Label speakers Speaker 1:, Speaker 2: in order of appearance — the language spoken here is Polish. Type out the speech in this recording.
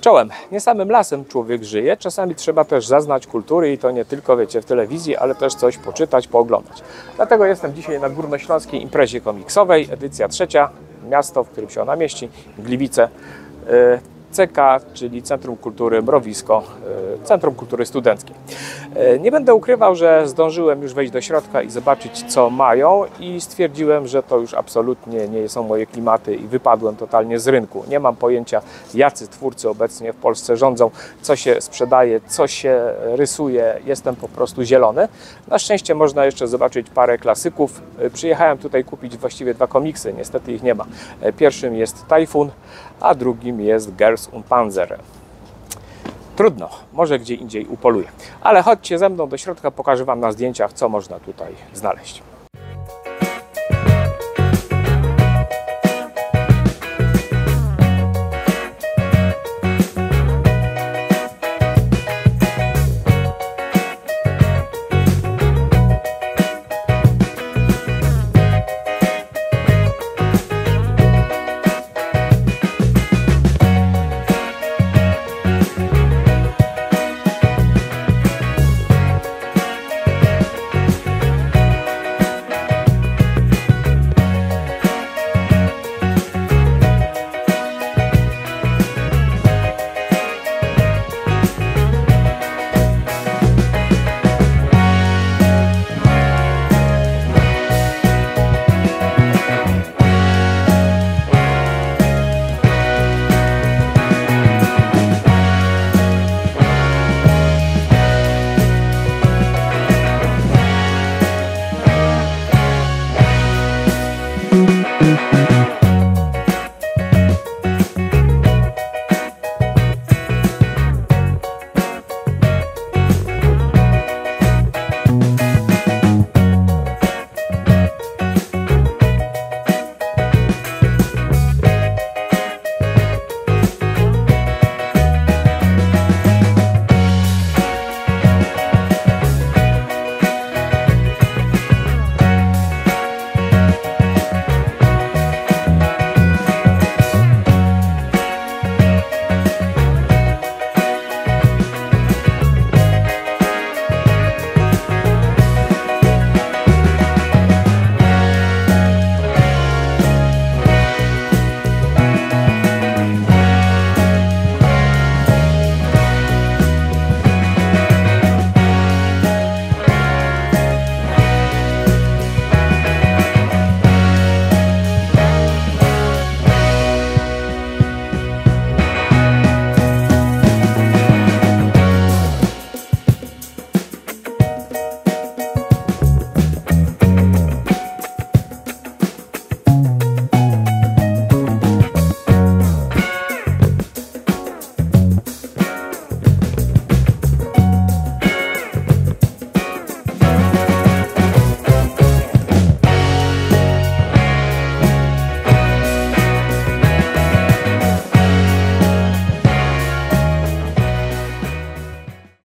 Speaker 1: Czołem. Nie samym lasem człowiek żyje, czasami trzeba też zaznać kultury i to nie tylko, wiecie, w telewizji, ale też coś poczytać, pooglądać. Dlatego jestem dzisiaj na Górnośląskiej imprezie komiksowej, edycja 3, miasto, w którym się ona mieści, Gliwice. CK, czyli Centrum Kultury Mrowisko, Centrum Kultury Studenckiej. Nie będę ukrywał, że zdążyłem już wejść do środka i zobaczyć, co mają, i stwierdziłem, że to już absolutnie nie są moje klimaty i wypadłem totalnie z rynku. Nie mam pojęcia, jacy twórcy obecnie w Polsce rządzą, co się sprzedaje, co się rysuje. Jestem po prostu zielony. Na szczęście można jeszcze zobaczyć parę klasyków. Przyjechałem tutaj kupić właściwie 2 komiksy, niestety ich nie ma. Pierwszym jest Tajfun, a drugim jest Girls und Panzer. Trudno, może gdzie indziej upoluję. Ale chodźcie ze mną do środka, pokażę Wam na zdjęciach, co można tutaj znaleźć.